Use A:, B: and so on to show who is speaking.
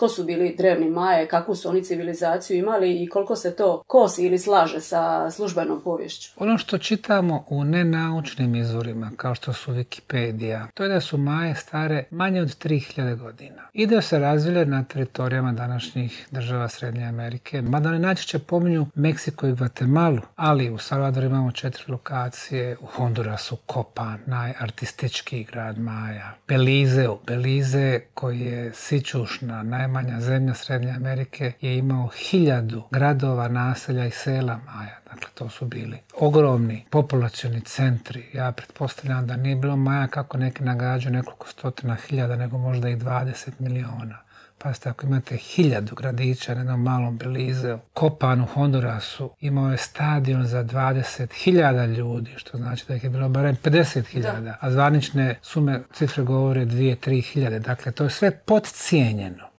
A: tko su bili drevni Maje, kakvu su oni civilizaciju imali i koliko se to kosi ili slaže sa službenom poviješću?
B: Ono što čitamo u nenaučnim izvorima, kao što su Wikipedija, to je da su Maje stare manje od 3000 godina i da se razvile na teritorijama današnjih država Srednje Amerike, mada oni najčešće pominju Meksiko i Gvatemalu, ali u Salvadoru imamo 4 lokacije, u Hondurasu Copan, najartističkiji grad Maja, Belize koji je sićušna, najmanja zemlja Srednje Amerike, je imao 1000 gradova, naselja i sela Maja. Dakle, to su bili ogromni populacioni centri. Ja pretpostavljam da nije bilo Maja kako neki nagađaju nekoliko stotina hiljada, nego možda i 20 miliona. Pazite, ako imate 1000 gradića na jednom malom Belizeu, Copan u Hondurasu imao je stadion za 20.000 ljudi, što znači da ih je bilo barem 50.000, a zvanične sume cifre govore 2-3 hiljade. Dakle, to je sve podcijenjeno.